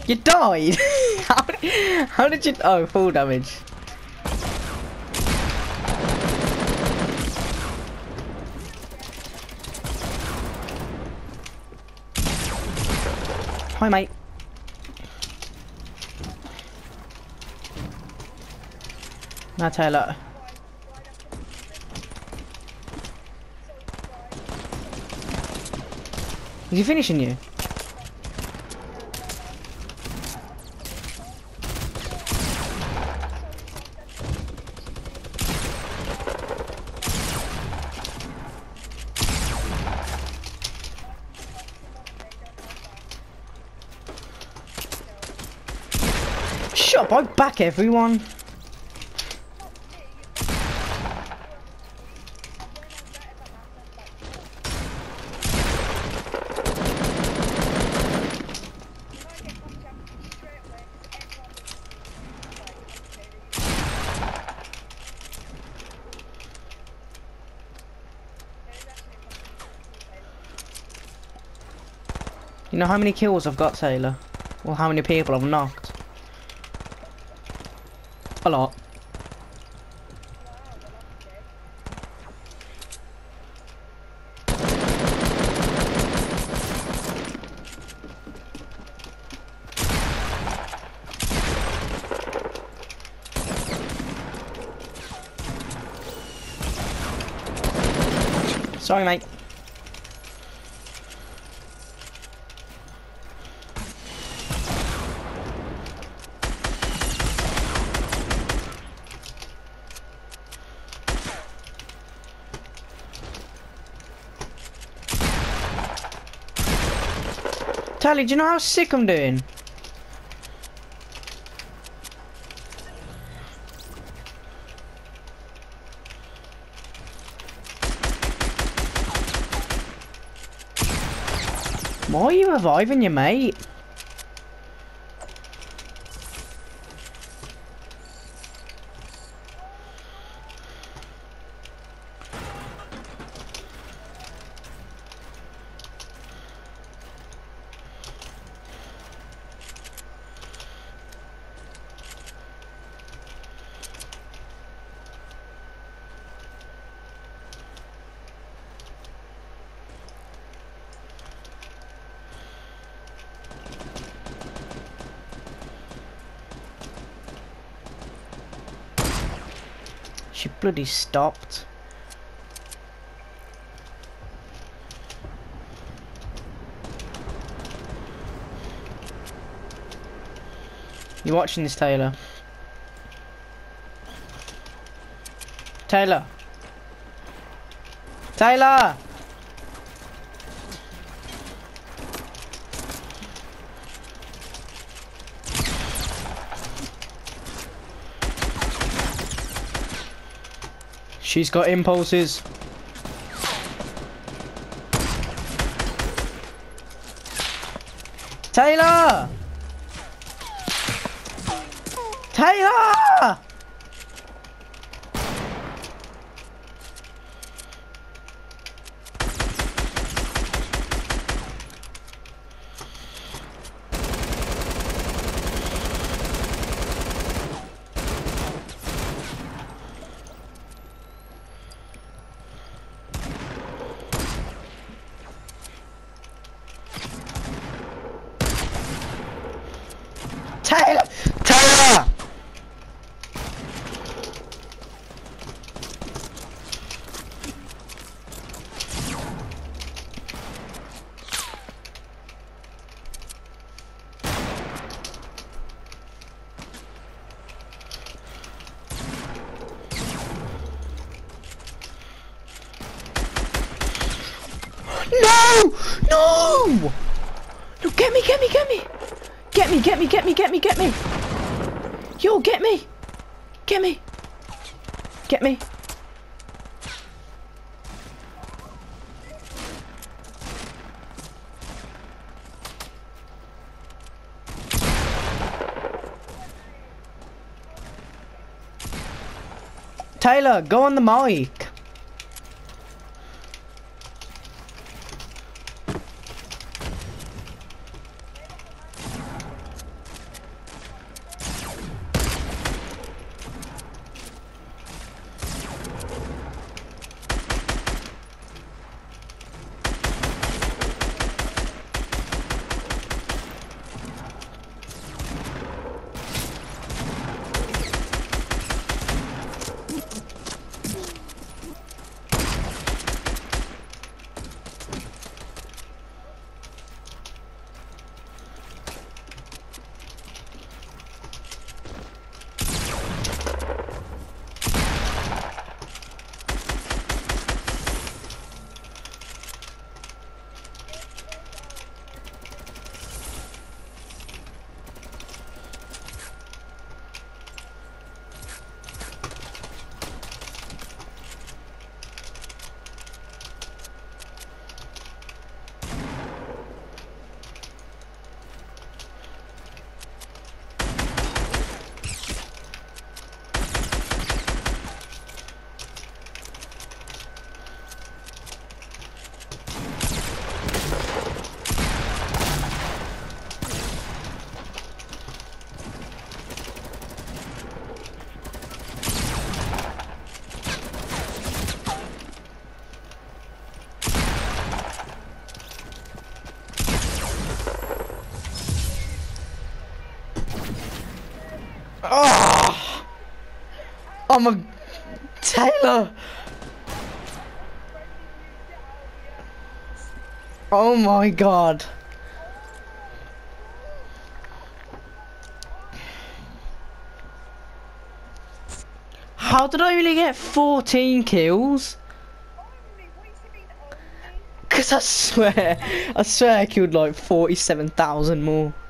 You died? How did you... Oh, full damage. Hi, mate. Now, Taylor. Is he finishing you? Shut up, I back everyone. You know how many kills I've got, Taylor? Or how many people I've knocked? A lot. Sorry, mate. Tally, do you know how sick I'm doing? Why are you reviving your mate? She bloody stopped. You watching this, Taylor? Taylor! Taylor! She's got impulses. Taylor! Taylor! Taylor! Taylor! No! No! No, get me, get me, get me! Get me, get me, get me, get me, get me! Yo, get me! Get me! Get me! Taylor, go on the mic! I'm a Taylor. Oh my god. How did I only get 14 kills? Cause I swear I killed like 47,000 more.